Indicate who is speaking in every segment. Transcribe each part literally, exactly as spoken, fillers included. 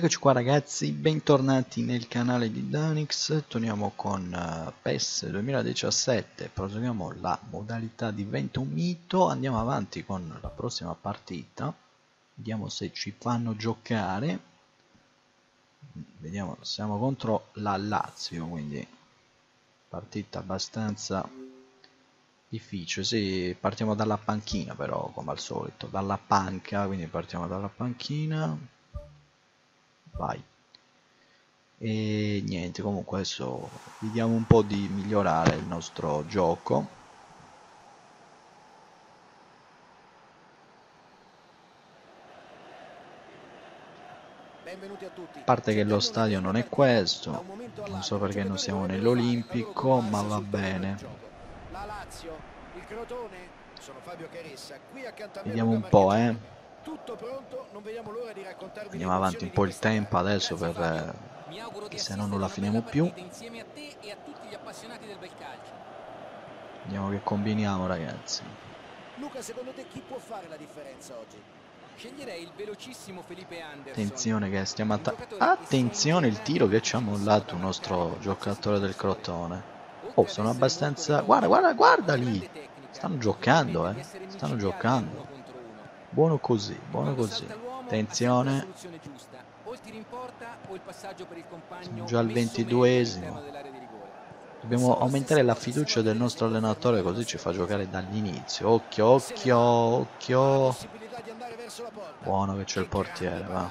Speaker 1: Eccoci qua ragazzi, bentornati nel canale di Danix. Torniamo con uh, PES duemiladiciassette, proseguiamo la modalità Diventa un mito, andiamo avanti con la prossima partita, vediamo se ci fanno giocare. Vediamo, siamo contro la Lazio, quindi partita abbastanza difficile. Sì, partiamo dalla panchina però, come al solito, dalla panca, quindi partiamo dalla panchina. Vai. E niente, comunque adesso vediamo un po' di migliorare il nostro gioco.
Speaker 2: Benvenuti a tutti.
Speaker 1: A parte che lo stadio non è questo, non so perché non siamo nell'Olimpico, ma va bene.
Speaker 2: La Lazio, il Crotone, sono Fabio Caressa, qui accanto a me
Speaker 1: Vediamo
Speaker 2: Luca
Speaker 1: un po',
Speaker 2: Marchegiani.
Speaker 1: eh.
Speaker 2: Tutto pronto, non vediamo l'ora di raccontarvi le
Speaker 1: Andiamo avanti
Speaker 2: emozioni
Speaker 1: un
Speaker 2: di
Speaker 1: po' il
Speaker 2: questa
Speaker 1: tempo
Speaker 2: gara.
Speaker 1: adesso
Speaker 2: Grazie,
Speaker 1: per
Speaker 2: Fabio.
Speaker 1: eh,
Speaker 3: Mi auguro di
Speaker 1: che se no non
Speaker 3: assistere
Speaker 1: la
Speaker 3: a una
Speaker 1: finiamo
Speaker 3: bella
Speaker 1: più.
Speaker 3: partita insieme a te e a tutti gli appassionati del bel calcio.
Speaker 1: Vediamo che combiniamo ragazzi.
Speaker 2: Luca, secondo te chi può fare la differenza oggi?
Speaker 3: Sceglierei il velocissimo Felipe Anderson.
Speaker 1: Attenzione che stiamo attaccando. Attenzione il tiro che ci ha mollato il nostro giocatore del Crotone. Oh, sono abbastanza... Guarda, guarda, guarda lì. Stanno giocando, eh. Stanno giocando. Buono così, buono così. Attenzione. Siamo già al ventiduesimo. Dobbiamo aumentare la fiducia del nostro allenatore, così ci fa giocare dall'inizio. Occhio, occhio, occhio. Buono che c'è il portiere, va.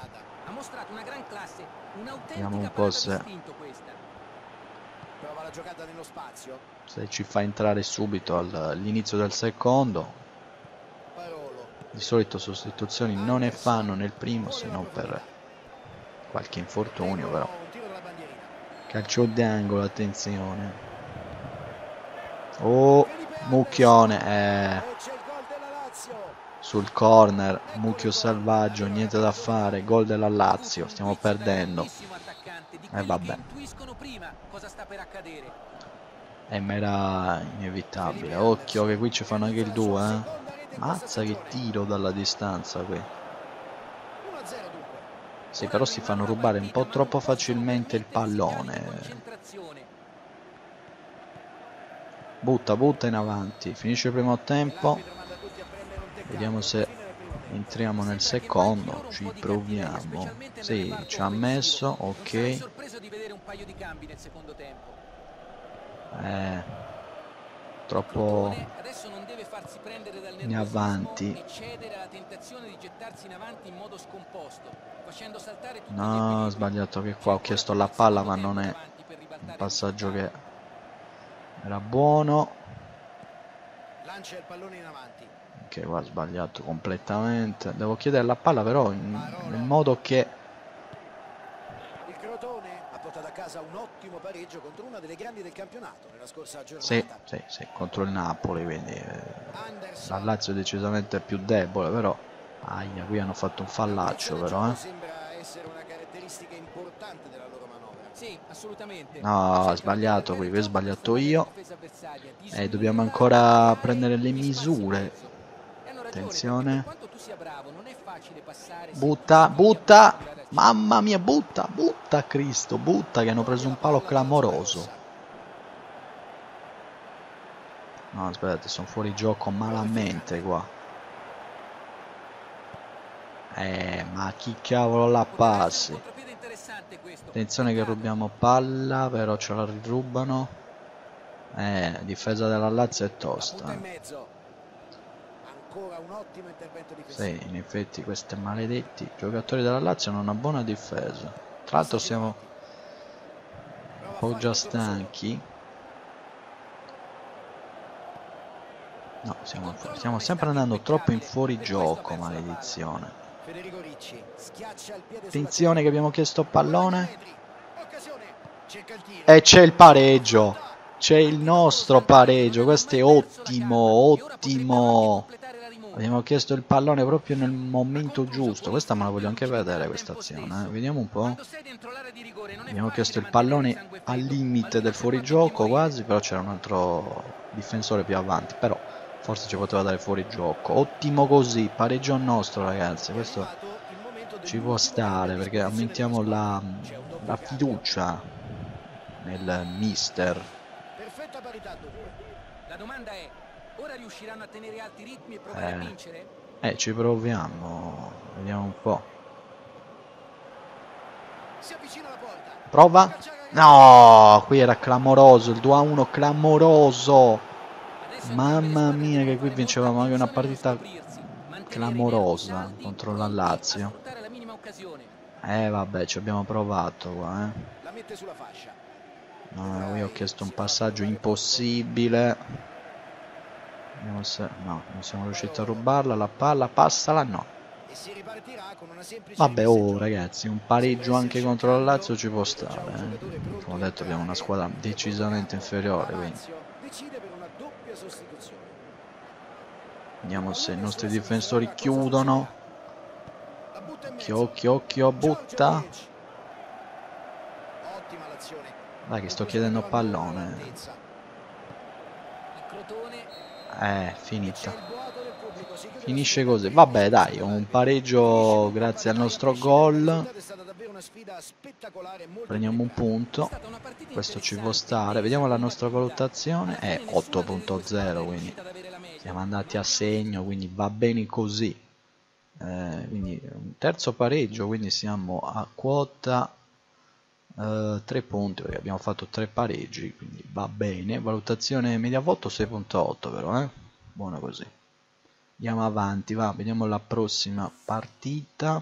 Speaker 1: Vediamo un po' se...
Speaker 2: Prova la giocata nello spazio.
Speaker 1: se ci fa entrare subito all'inizio del secondo.
Speaker 2: Parolo.
Speaker 1: Di solito sostituzioni non ne fanno nel primo, se non per qualche infortunio, però.
Speaker 2: Un tiro dalla bandierina.
Speaker 1: Calcio d'angolo, attenzione. Oh, mucchione, eh.
Speaker 2: E c'è il gol della Lazio.
Speaker 1: Sul corner, mucchio selvaggio, niente da fare, gol della Lazio, stiamo perdendo. E eh, vabbè. Eh, ma era inevitabile. Occhio che qui ci fanno anche il due, eh. Mazza che tiro dalla distanza qui.
Speaker 2: uno a zero dunque.
Speaker 1: Sì, però si fanno rubare un po' troppo facilmente il pallone. Butta, butta in avanti. Finisce il primo tempo. Vediamo se entriamo nel secondo. Ci proviamo. Sì, ci ha messo. Ok. Eh, troppo in avanti. No, ho sbagliato che qua ho chiesto la palla, ma non è un passaggio che era buono.
Speaker 2: Lancia il pallone in avanti.
Speaker 1: Ok, qua ho sbagliato completamente. Devo chiedere la palla però in, nel modo che...
Speaker 2: Il Crotone ha portato a casa un ottimo pareggio contro una delle grandi del campionato nella scorsa giornata.
Speaker 1: Sì, sì, sì, contro il Napoli, quindi eh, la Lazio è decisamente più debole, però... Aia, qui hanno fatto un fallaccio però, eh.
Speaker 2: Sembra essere una caratteristica importante della loro manovra.
Speaker 3: Sì, assolutamente.
Speaker 1: No, ho sbagliato qui, ho sbagliato io. E eh, dobbiamo ancora prendere le misure. Attenzione. Butta, butta. Mamma mia, butta, butta Cristo, butta che hanno preso un palo clamoroso. No, aspettate, sono fuori gioco malamente qua. Eh, ma chi cavolo la passi? Attenzione che rubiamo palla, però ce la rirubano. Eh, difesa della Lazio è tosta.
Speaker 2: Ancora un ottimo intervento difensivo.
Speaker 1: Sì, in effetti questi maledetti giocatori della Lazio hanno una buona difesa. Tra l'altro siamo un po' già stanchi. No, siamo, stiamo sempre andando troppo in fuorigioco, maledizione. Attenzione che abbiamo chiesto pallone. E c'è il pareggio. C'è il nostro pareggio. Questo è ottimo, ottimo. Abbiamo chiesto il pallone proprio nel momento giusto. Questa me la voglio anche vedere, questa azione. Eh. Vediamo un po'. Abbiamo chiesto il pallone al limite del fuorigioco quasi, però c'era un altro difensore più avanti. Però forse ci poteva dare fuori gioco. Ottimo così, pareggio nostro ragazzi. Questo ci può stare perché aumentiamo la, la fiducia nel mister.
Speaker 2: Perfetta parità dunque.
Speaker 3: La domanda è, ora riusciranno a tenere alti i ritmi e provare
Speaker 1: Eh.
Speaker 3: a vincere?
Speaker 1: Eh, ci proviamo, vediamo un po'.
Speaker 2: Si avvicina alla porta.
Speaker 1: Prova? No, qui era clamoroso, il due a uno clamoroso. Mamma mia che qui vincevamo anche una partita clamorosa contro la Lazio. Eh vabbè, ci abbiamo provato qua, eh.
Speaker 2: La mette sulla fascia.
Speaker 1: No, qui ho chiesto un passaggio impossibile. Vediamo se... No, non siamo riusciti a rubarla, la palla, passala, no.
Speaker 2: E si ripartirà con una semplice
Speaker 1: Vabbè, oh ragazzi, un pareggio anche contro la Lazio ci può stare, eh. Come ho detto abbiamo una squadra decisamente inferiore, quindi
Speaker 2: decide per una doppia sostituzione.
Speaker 1: vediamo se i nostri difensori chiudono. Occhio, occhio, occhio, butta.
Speaker 2: Ottima l'azione.
Speaker 1: Dai che sto chiedendo pallone. Eh, finita. Finisce così. Vabbè, dai, un pareggio grazie al nostro gol. Prendiamo un punto. Questo ci può stare. Vediamo la nostra valutazione. È otto punto zero, quindi siamo andati a segno, quindi va bene così. Eh, quindi un terzo pareggio, quindi siamo a quota Uh, tre punti perché abbiamo fatto tre pareggi, quindi va bene. Valutazione media voto sei punto otto, però, eh? Buono così. Andiamo avanti, va, vediamo la prossima partita.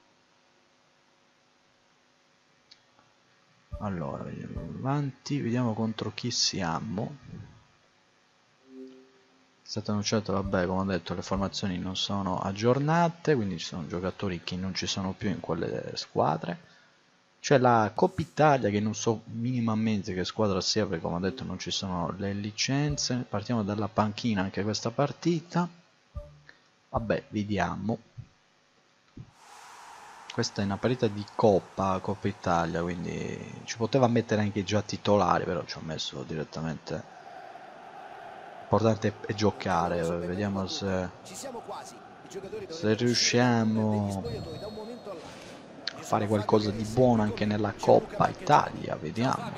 Speaker 1: Allora, vediamo avanti, vediamo contro chi siamo. È stato annunciato, vabbè, come ho detto, le formazioni non sono aggiornate, quindi ci sono giocatori che non ci sono più in quelle squadre. C'è la Coppa Italia che non so minimamente che squadra sia perché come ho detto non ci sono le licenze. Partiamo dalla panchina anche questa partita. Vabbè, vediamo. Questa è una partita di Coppa, Coppa Italia, quindi ci poteva mettere anche già titolare, però ci ho messo direttamente. L'importante è giocare, vediamo se, se riusciamo a fare qualcosa di buono anche nella Coppa Italia, vediamo.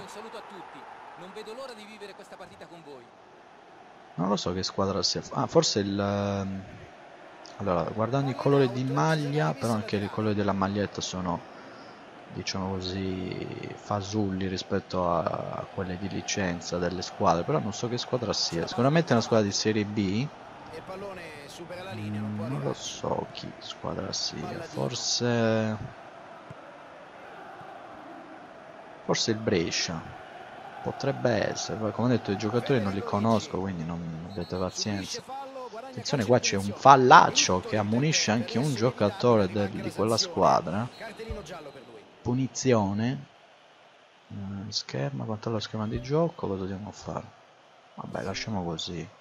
Speaker 1: Non lo so che squadra sia. Ah, forse il... Allora, guardando i colori di maglia, però anche i colori della maglietta sono, diciamo così, fasulli rispetto a, a quelle di licenza delle squadre, però non so che squadra sia. Sicuramente è una squadra di Serie B. Mm, non lo so chi squadra sia, forse... Forse il Brescia, potrebbe essere, come ho detto i giocatori non li conosco quindi non avete pazienza. Attenzione, qua c'è un fallaccio che ammonisce anche un giocatore del, di quella squadra. Punizione. eh, Scherma, quanto lo schema di gioco, cosa dobbiamo fare? Vabbè, lasciamo così.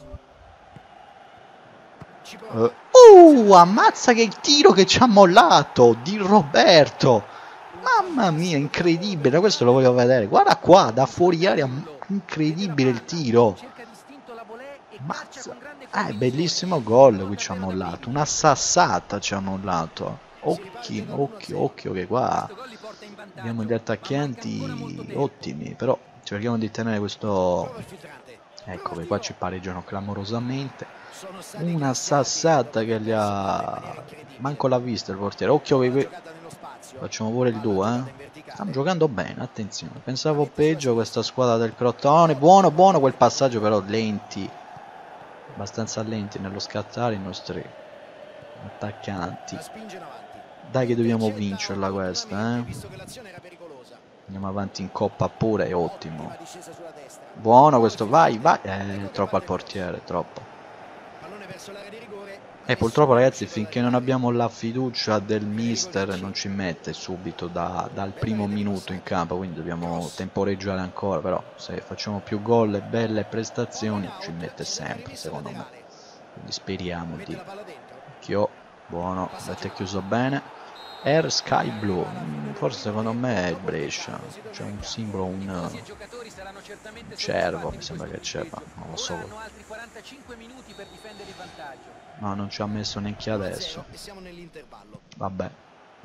Speaker 1: Uh, uh, ammazza che tiro che ci ha mollato di Roberto! Mamma mia, incredibile, questo lo voglio vedere. Guarda qua, da fuori aria, incredibile il tiro. Mazza. Eh, bellissimo gol qui ci ha mollato. Una sassata ci ha mollato. Occhio, occhio, occhio che qua abbiamo gli attaccanti ottimi, però cerchiamo di tenere questo... Ecco che qua ci pareggiano clamorosamente. Una sassata che gli ha... Manco l'ha vista il portiere. Occhio che qui... Facciamo pure il due, eh. Stanno giocando bene, attenzione. Pensavo peggio questa squadra del Crotone. Buono, buono quel passaggio, però lenti. Abbastanza lenti nello scattare i nostri attaccanti. Dai che dobbiamo vincerla questa, eh. Andiamo avanti in Coppa pure, è ottimo. Buono questo, vai, vai. Eh, troppo al portiere, troppo. E purtroppo ragazzi finché non abbiamo la fiducia del mister non ci mette subito da, dal primo minuto in campo, quindi dobbiamo temporeggiare ancora, però se facciamo più gol e belle prestazioni ci mette sempre secondo me, quindi speriamo di... Occhio, buono, avete chiuso bene. Air Sky Blue, forse secondo me è il Brescia, c'è un simbolo, un, un cervo mi sembra che c'è, ma non lo so. No, non ci ha messo neanche adesso. Vabbè.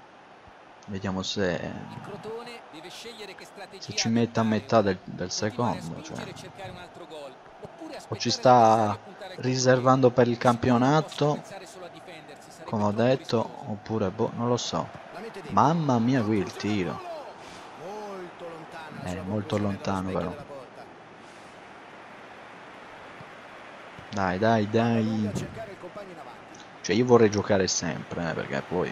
Speaker 1: Vediamo se,
Speaker 3: Il Crotone deve scegliere che
Speaker 1: se
Speaker 3: strategia
Speaker 1: ci mette a
Speaker 3: adottare.
Speaker 1: metà del, del
Speaker 3: Continuare a
Speaker 1: secondo, cioè,
Speaker 3: spingere e cercare un altro gol, oppure
Speaker 1: o ci
Speaker 3: aspettare l'avversario
Speaker 1: sta
Speaker 3: e puntare al contropiede.
Speaker 1: riservando per il
Speaker 3: Di sicuro non possono
Speaker 1: campionato,
Speaker 3: pensare solo a difendersi, sarebbe
Speaker 1: come ho
Speaker 3: troppo
Speaker 1: detto,
Speaker 3: rischioso.
Speaker 1: oppure, boh, non lo so.
Speaker 2: La mette dentro.
Speaker 1: Mamma mia, qui il
Speaker 2: Conclusione al
Speaker 1: tiro.
Speaker 2: volo. Molto lontana la
Speaker 1: È
Speaker 2: sua
Speaker 1: molto
Speaker 2: conclusione dallo
Speaker 1: lontano
Speaker 2: specchio
Speaker 1: però.
Speaker 2: della porta.
Speaker 1: Dai, dai,
Speaker 2: Palla lunga
Speaker 1: dai.
Speaker 2: a cercare il compagno in avanti.
Speaker 1: Cioè, io vorrei giocare sempre, eh, perché poi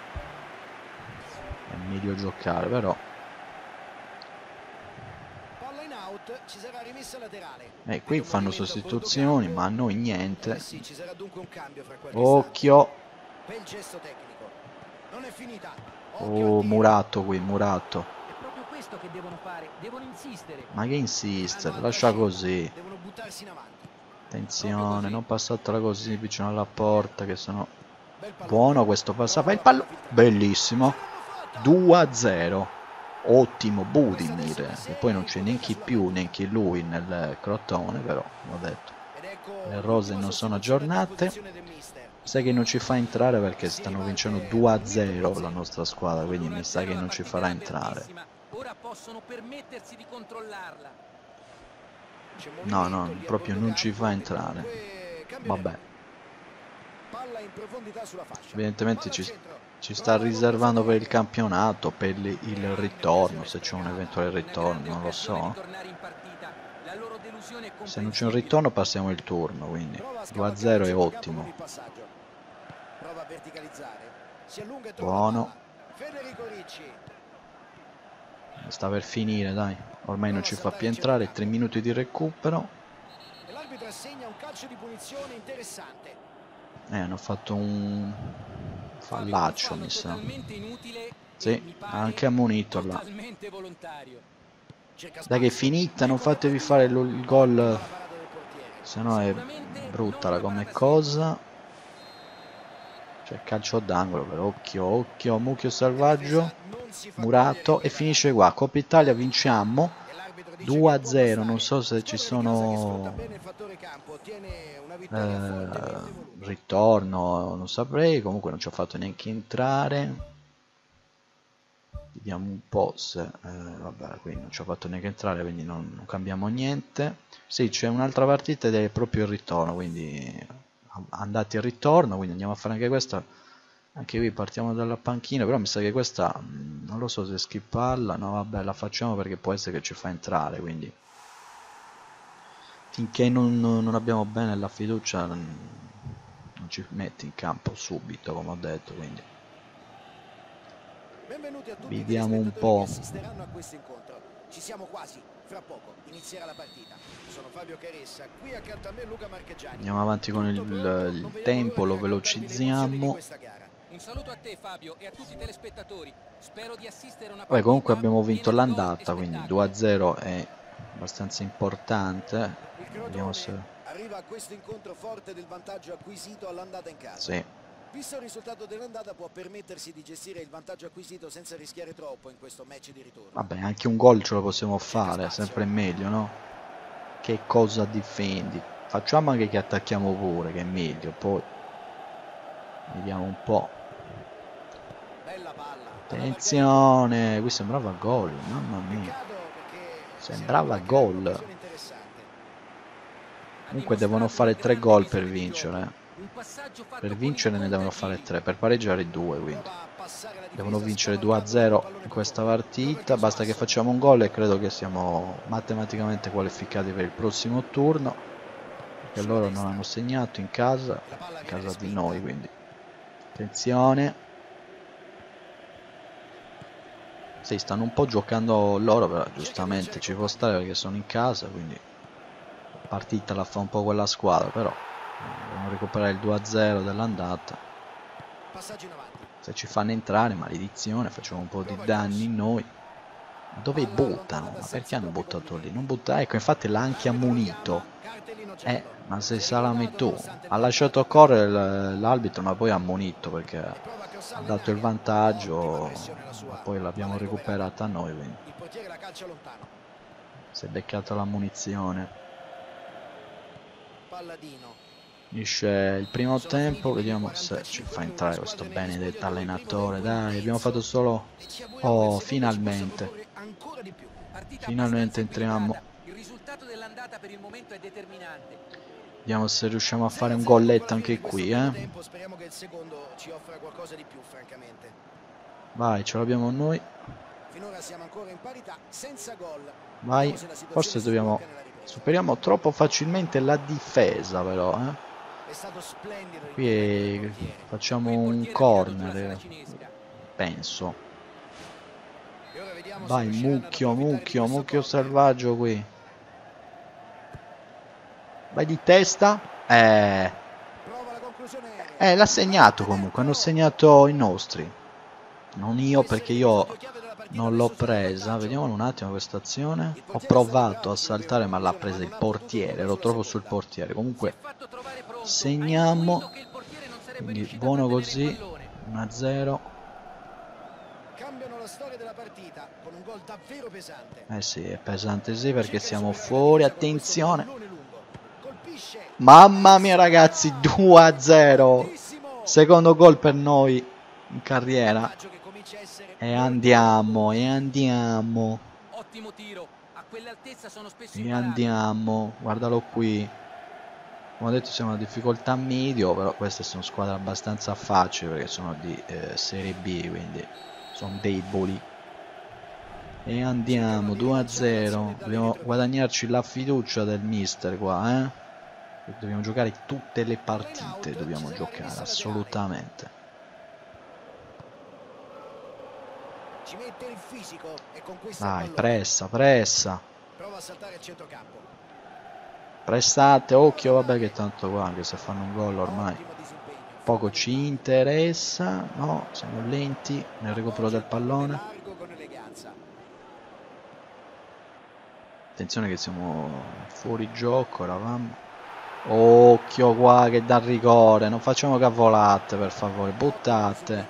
Speaker 1: è meglio giocare, però.
Speaker 2: Palla in out, ci sarà rimessa laterale.
Speaker 1: Eh,
Speaker 2: Vedo
Speaker 1: qui
Speaker 2: un
Speaker 1: fanno
Speaker 2: movimento a bordo
Speaker 1: sostituzioni,
Speaker 2: campo.
Speaker 1: ma a noi
Speaker 2: Eh
Speaker 1: niente.
Speaker 2: sì, ci sarà dunque un cambio fra qualche istante.
Speaker 1: Occhio.
Speaker 2: Bel gesto tecnico. Non è finita. Occhio al
Speaker 1: Oh,
Speaker 2: tiro.
Speaker 1: Murato qui, Murato.
Speaker 3: È proprio questo che devono fare, devono insistere.
Speaker 1: Ma che insiste,
Speaker 2: Hanno altra
Speaker 1: lascia
Speaker 2: scelta.
Speaker 1: così.
Speaker 2: Devono buttarsi in avanti.
Speaker 1: Attenzione, non passatela così vicino alla porta, che sono
Speaker 2: Bel pallone.
Speaker 1: buono questo passaggio.
Speaker 2: Prova
Speaker 1: Il
Speaker 2: la
Speaker 1: pallo,
Speaker 2: palla filtrata.
Speaker 1: bellissimo.
Speaker 2: Ce l'hanno fatta!
Speaker 1: due a zero. Ottimo
Speaker 2: Questa adesso è
Speaker 1: Budimir.
Speaker 2: una
Speaker 1: E
Speaker 2: serie
Speaker 1: poi non c'è
Speaker 2: ipoteca
Speaker 1: neanche
Speaker 2: sulla
Speaker 1: più,
Speaker 2: partita.
Speaker 1: neanche lui nel Crotone, però, ho detto.
Speaker 2: Ed ecco
Speaker 1: Le rose
Speaker 2: l'ultima
Speaker 1: non sono
Speaker 2: sostituzione a
Speaker 1: aggiornate.
Speaker 2: disposizione del mister.
Speaker 1: Sai che non ci fa entrare perché
Speaker 2: Si
Speaker 1: stanno vincendo
Speaker 2: riparte
Speaker 1: due a
Speaker 2: punito
Speaker 1: zero la
Speaker 2: pizzino.
Speaker 1: nostra squadra, quindi mi sa che
Speaker 3: l'uno a zero
Speaker 1: non
Speaker 3: la
Speaker 1: ci
Speaker 3: partita
Speaker 1: farà
Speaker 3: era
Speaker 1: entrare.
Speaker 3: apertissima. Ora possono permettersi di controllarla.
Speaker 2: C'è
Speaker 1: No,
Speaker 2: movimento
Speaker 1: no,
Speaker 2: lì a
Speaker 1: proprio
Speaker 2: bordo
Speaker 1: non ci
Speaker 2: campo
Speaker 1: fa
Speaker 2: e
Speaker 1: entrare.
Speaker 2: comunque cambia
Speaker 1: Vabbè,
Speaker 2: regole. Palla in profondità sulla fascia.
Speaker 1: evidentemente
Speaker 2: Palla al
Speaker 1: ci,
Speaker 2: centro.
Speaker 1: ci sta
Speaker 2: Prova la conclusione
Speaker 1: riservando per il
Speaker 2: aerea.
Speaker 1: campionato, per il, il
Speaker 2: Grande
Speaker 1: ritorno,
Speaker 2: occasione
Speaker 1: se c'è un
Speaker 2: sprecata.
Speaker 1: eventuale
Speaker 3: Una
Speaker 1: ritorno,
Speaker 3: grande
Speaker 1: non lo
Speaker 3: occasione di
Speaker 1: so.
Speaker 3: tornare in partita. La loro delusione è
Speaker 1: Se non c'è un
Speaker 3: comprensibile.
Speaker 1: ritorno passiamo il turno, quindi
Speaker 2: Prova a
Speaker 1: due a
Speaker 2: scavalcare il
Speaker 1: zero è
Speaker 2: centrocampo con
Speaker 1: ottimo.
Speaker 2: il passaggio. Prova a verticalizzare. Si allunga e trova la
Speaker 1: Buono,
Speaker 2: palla. Federico Ricci.
Speaker 1: sta per finire, dai. Ormai non
Speaker 2: Prova a
Speaker 1: ci fa
Speaker 2: saltare
Speaker 1: più
Speaker 2: il
Speaker 1: entrare, tre
Speaker 2: centrocampo.
Speaker 1: minuti di recupero.
Speaker 2: E l'arbitro assegna un calcio di punizione interessante.
Speaker 1: Eh, hanno fatto un
Speaker 3: Fabio, un
Speaker 1: fallaccio,
Speaker 3: fallo
Speaker 1: mi sa.
Speaker 3: totalmente inutile e
Speaker 1: Sì,
Speaker 3: mi
Speaker 1: ha
Speaker 3: pare
Speaker 1: anche ammonito là.
Speaker 3: totalmente volontario.
Speaker 2: Cerca
Speaker 1: Dai che è
Speaker 2: spazio.
Speaker 1: finita, non
Speaker 2: Ecco la
Speaker 1: fatevi
Speaker 2: pallina.
Speaker 1: fare lo- il
Speaker 2: Ottima
Speaker 1: gol,
Speaker 2: la parata del portiere.
Speaker 1: se no è
Speaker 3: Sicuramente
Speaker 1: brutta
Speaker 3: non
Speaker 1: la
Speaker 3: una
Speaker 1: come
Speaker 3: parata semplice.
Speaker 1: cosa. C'è calcio d'angolo, però occhio, occhio, mucchio
Speaker 2: La difesa
Speaker 1: selvaggio,
Speaker 2: non si fa cogliere in
Speaker 1: Murato e
Speaker 2: questa
Speaker 1: finisce
Speaker 2: area.
Speaker 1: qua. Coppa Italia vinciamo
Speaker 2: E l'arbitro dice
Speaker 1: due
Speaker 2: che
Speaker 1: a
Speaker 2: può
Speaker 1: zero, non
Speaker 2: bastare.
Speaker 1: so se ci
Speaker 2: Squadra di casa che sfrutta
Speaker 1: sono
Speaker 2: bene il fattore campo, ottiene una vittoria fortemente
Speaker 1: eh,
Speaker 2: voluta.
Speaker 1: ritorno, non saprei, comunque non ci ho fatto neanche entrare. Vediamo un po' se... Eh, vabbè, qui non ci ho fatto neanche entrare, quindi non, non cambiamo niente. Sì, c'è un'altra partita ed è proprio il ritorno, quindi andati e ritorno, quindi andiamo a fare anche questa. Anche qui partiamo dalla panchina, però mi sa che questa, mh, non lo so se skipparla, no vabbè la facciamo perché può essere che ci fa entrare, quindi finché non, non abbiamo bene la fiducia non, non ci metti in campo subito, come ho detto, quindi
Speaker 2: Benvenuti a tutti i
Speaker 1: vediamo un
Speaker 2: telespettatori che
Speaker 1: po'.
Speaker 2: assisteranno a questo incontro. Ci siamo quasi, fra poco inizierà la partita. Sono Fabio Caressa, qui accanto a me Luca Marchegiani.
Speaker 1: Andiamo avanti con il,
Speaker 2: Tutto pronto,
Speaker 1: il
Speaker 2: non vediamo
Speaker 1: tempo,
Speaker 2: l'ora
Speaker 1: lo
Speaker 2: di raccontarvi le emozioni di
Speaker 1: velocizziamo.
Speaker 2: questa gara.
Speaker 3: Un saluto a te Fabio e a tutti i telespettatori. Spero di assistere a una
Speaker 1: Poi comunque
Speaker 3: partita
Speaker 1: abbiamo vinto
Speaker 3: piena di gol e
Speaker 1: l'andata, quindi due a
Speaker 3: spettacolo.
Speaker 1: zero è abbastanza importante.
Speaker 2: Il
Speaker 1: Vediamo se...
Speaker 2: Crotone arriva a questo incontro forte del vantaggio acquisito all'andata in casa.
Speaker 1: Sì.
Speaker 2: Visto il risultato dell'andata può permettersi di gestire il vantaggio acquisito senza rischiare troppo in questo match di ritorno.
Speaker 1: Vabbè, anche un gol ce lo possiamo fare, sempre meglio, no? Che cosa difendi? Facciamo anche che attacchiamo pure, che è meglio, poi vediamo un po'.
Speaker 2: Bella palla.
Speaker 1: Attenzione, qui sembrava gol, mamma mia.
Speaker 2: Peccato perché
Speaker 1: Sembrava
Speaker 2: si era venuta a creare
Speaker 1: gol.
Speaker 2: un'occasione interessante.
Speaker 1: Comunque devono fare tre gol per vincere.
Speaker 3: Un passaggio fatto
Speaker 1: Per
Speaker 3: con
Speaker 1: vincere ne
Speaker 3: il
Speaker 1: devono
Speaker 3: conto ai
Speaker 1: fare
Speaker 3: piedi.
Speaker 1: tre, per pareggiare due, quindi.
Speaker 2: Prova a passare la
Speaker 1: Devono
Speaker 2: difesa
Speaker 1: vincere due a
Speaker 2: scavalcando il
Speaker 1: zero
Speaker 2: pallone
Speaker 1: in
Speaker 2: per
Speaker 1: questa
Speaker 2: poco.
Speaker 1: partita,
Speaker 2: Trova il
Speaker 1: basta che
Speaker 2: spasso.
Speaker 1: facciamo un gol e credo che siamo matematicamente qualificati per il prossimo turno, perché
Speaker 2: Sulla
Speaker 1: loro non
Speaker 2: destra.
Speaker 1: hanno segnato in casa,
Speaker 2: La palla
Speaker 1: in
Speaker 2: viene
Speaker 1: casa di
Speaker 2: respinta.
Speaker 1: noi, quindi attenzione. Sì, stanno un po' giocando loro, però
Speaker 2: Cerca di
Speaker 1: giustamente
Speaker 2: lanciare
Speaker 1: ci
Speaker 2: il
Speaker 1: può
Speaker 2: compagno.
Speaker 1: stare perché sono in casa, quindi la partita la fa un po' quella squadra, però eh, devono recuperare il due a zero dell'andata.
Speaker 2: Passaggio in avanti.
Speaker 1: Se ci fanno entrare, maledizione, facciamo un po' di
Speaker 2: Prova il
Speaker 1: danni
Speaker 2: cross.
Speaker 1: noi. Ma dove
Speaker 2: Palla
Speaker 1: buttano?
Speaker 2: allontanata
Speaker 1: Ma
Speaker 2: senza
Speaker 1: perché hanno
Speaker 2: troppi
Speaker 1: buttato lì?
Speaker 2: complimenti.
Speaker 1: Non buttare, ecco, infatti l'ha anche
Speaker 2: L'arbitro lo
Speaker 1: ammonito.
Speaker 2: chiama, cartellino
Speaker 1: Eh,
Speaker 2: giallo.
Speaker 1: ma se
Speaker 2: Si è
Speaker 1: salami
Speaker 2: ricordato
Speaker 1: tu,
Speaker 2: nonostante il
Speaker 1: ha lasciato
Speaker 2: vantaggio.
Speaker 1: correre l- l'arbitro, ma poi ha ammonito perché
Speaker 2: E prova a
Speaker 1: ha
Speaker 2: crossarla in
Speaker 1: dato il
Speaker 2: aria. Ottima
Speaker 1: vantaggio,
Speaker 2: pressione la
Speaker 1: ma
Speaker 2: sua.
Speaker 1: poi l'abbiamo
Speaker 2: Palla recuperata.
Speaker 1: recuperata noi, quindi
Speaker 2: Il portiere la calcia lontano.
Speaker 1: si è beccata la munizione.
Speaker 2: Palladino.
Speaker 1: Finisce il primo tempo, vediamo se ci fa entrare questo benedetto allenatore. Dai, abbiamo fatto solo... Oh, finalmente. Finalmente entriamo.
Speaker 3: Il risultato dell'andata per il momento è determinante.
Speaker 1: Vediamo se riusciamo a fare un golletto anche qui, eh.
Speaker 2: Speriamo che il secondo ci offra qualcosa di più, francamente.
Speaker 1: Vai, ce l'abbiamo noi.
Speaker 2: Finora siamo ancora in parità, senza gol.
Speaker 1: Vai, forse dobbiamo... Superiamo troppo facilmente la difesa, però, eh.
Speaker 2: È stato splendido.
Speaker 1: Qui facciamo un corner, penso. Vai, mucchio, mucchio, mucchio selvaggio qui. Vai di testa. Eh, eh l'ha segnato comunque, hanno segnato i nostri. Non io, perché io non l'ho presa. Vediamo un attimo questa azione. Ho provato a saltare ma l'ha presa il portiere, ero troppo sul portiere. Comunque segniamo, quindi buono così, uno a zero.
Speaker 2: Cambiano la storia della partita con un gol davvero pesante.
Speaker 1: Eh sì, è pesante sì, perché siamo fuori, attenzione. Mamma mia ragazzi, due a zero. Secondo gol per noi in carriera. E andiamo, e andiamo.
Speaker 3: Ottimo tiro. A quell'altezza sono spesso
Speaker 1: E andiamo, guardalo qui. Come ho detto siamo a difficoltà medio, però queste sono squadre abbastanza facili perché sono di eh, Serie B, quindi sono deboli. E andiamo, due a zero. Dobbiamo guadagnarci la fiducia del mister qua, eh. Dobbiamo giocare tutte le partite, dobbiamo giocare, assolutamente.
Speaker 2: Ci mette il fisico e conquista
Speaker 1: Dai,
Speaker 2: il pallone.
Speaker 1: pressa, pressa.
Speaker 2: Prova a saltare al centrocampo.
Speaker 1: Pressate, occhio, vabbè che tanto qua, anche se fanno un gol ormai
Speaker 2: Ottimo disimpegno.
Speaker 1: poco ci interessa. No, siamo lenti nel recupero del pallone.
Speaker 2: Largo con eleganza.
Speaker 1: Attenzione che siamo fuori gioco, eravamo. Occhio qua che dà rigore, non facciamo cavolate per favore, buttate.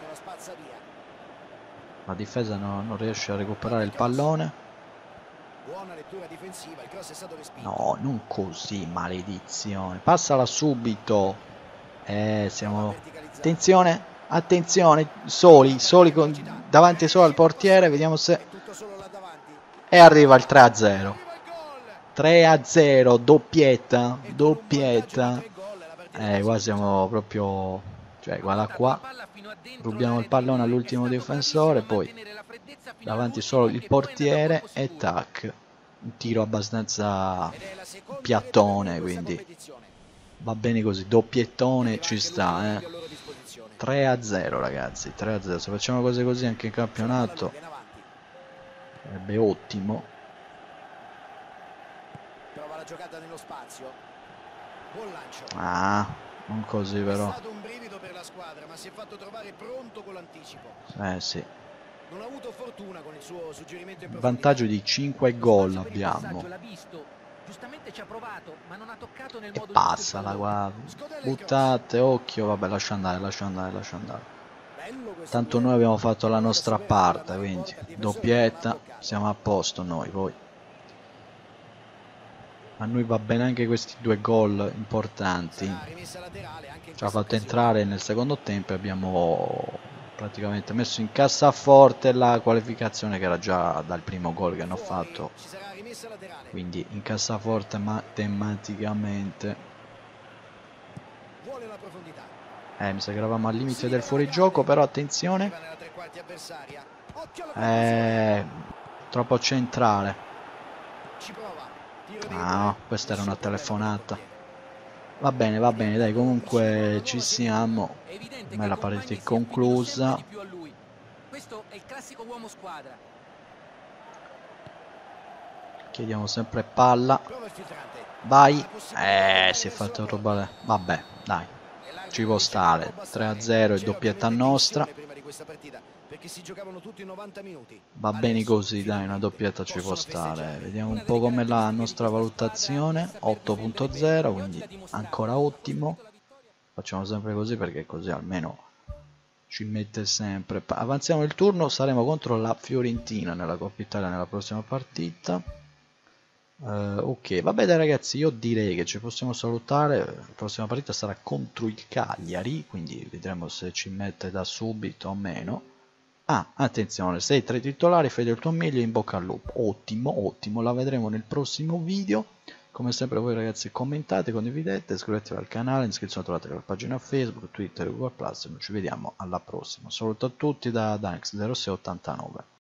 Speaker 1: La difesa no, non riesce a recuperare il pallone.
Speaker 2: Buona lettura difensiva, il cross è stato respinto.
Speaker 1: No, non così, maledizione. Passala subito. Eh, siamo... Attenzione, attenzione, soli, soli con... davanti solo al portiere, vediamo se... E arriva il tre a zero. tre a zero, doppietta, doppietta. Eh, qua siamo proprio... Cioè, guarda qua. Rubiamo il pallone all'ultimo difensore, poi davanti solo il portiere e tac. Un tiro abbastanza piattone, quindi va bene così, doppiettone ci sta, eh. tre a zero ragazzi, tre a zero. Se facciamo cose così anche in campionato sarebbe ottimo.
Speaker 2: Prova la giocata nello spazio. Buon lancio.
Speaker 1: Ah, non così però.
Speaker 2: È stato un brivido per la squadra, ma si è fatto trovare pronto con l'anticipo.
Speaker 1: Eh sì.
Speaker 2: Non ha avuto fortuna con il suo suggerimento in
Speaker 1: Il vantaggio di cinque gol abbiamo.
Speaker 3: Giustamente ci ha provato, ma non ha toccato nel
Speaker 1: E
Speaker 3: modo
Speaker 1: passa la guarda. Buttate, occhio, vabbè, lascia andare, lascia andare, lascia andare. Tanto noi abbiamo fatto la nostra parte, quindi doppietta, siamo a posto noi, poi. A noi va bene anche questi due gol importanti. Ci ha fatto entrare nel secondo tempo e abbiamo praticamente messo in cassaforte la qualificazione che era già dal primo gol che hanno fatto. Quindi in cassaforte matematicamente. Eh, mi sa che eravamo al limite del fuorigioco, però attenzione. Eh, troppo centrale. Ah, no, questa era una telefonata. Va bene, va bene, dai, comunque ci siamo. Ormai la partita è conclusa.
Speaker 3: Questo è il classico uomo squadra.
Speaker 1: Chiediamo sempre palla. Vai. Eh, si è fatto rubare. Vabbè, dai. Ci può stare. tre a zero e doppietta nostra. Va bene così, dai, una doppietta ci può stare. Vediamo un po' com'è la nostra valutazione. otto punto zero, quindi ancora ottimo. Facciamo sempre così perché così almeno ci mette sempre. Avanziamo il turno, saremo contro la Fiorentina nella Coppa Italia nella prossima partita. Uh, ok, vabbè dai ragazzi, io direi che ci possiamo salutare. La prossima partita sarà contro il Cagliari, quindi vedremo se ci mette da subito o meno. Ah, attenzione, sei tra i titolari, fai del tuo meglio e in bocca al lupo. Ottimo, ottimo, la vedremo nel prossimo video. Come sempre voi ragazzi commentate, condividete, iscrivetevi al canale, iscrizione trovate la pagina Facebook, Twitter e Google Plus. Noi ci vediamo alla prossima. Saluto a tutti da Danx zero sei ottantanove.